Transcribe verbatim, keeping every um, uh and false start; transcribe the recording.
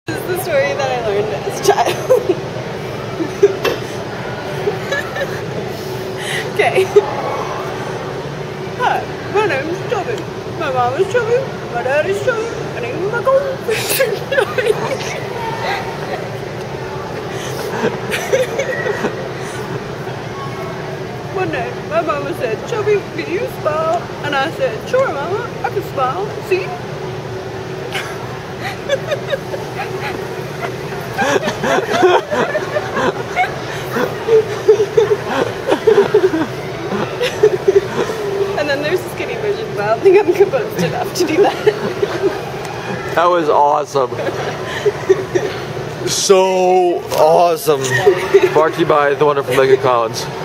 This is the story that I learned as a child. Okay. Hi, my name's Chubby. My mom is Chubby. My dad is Chubby. And even my goldfish is Chubby. One day, my mama said, Chubby, can you smile? And I said, sure, mama, I can smile. See? And then there's the skinny version, but I don't think I'm composed enough to do that. That was awesome. So awesome. Brought to you by the wonderful Megan Collins.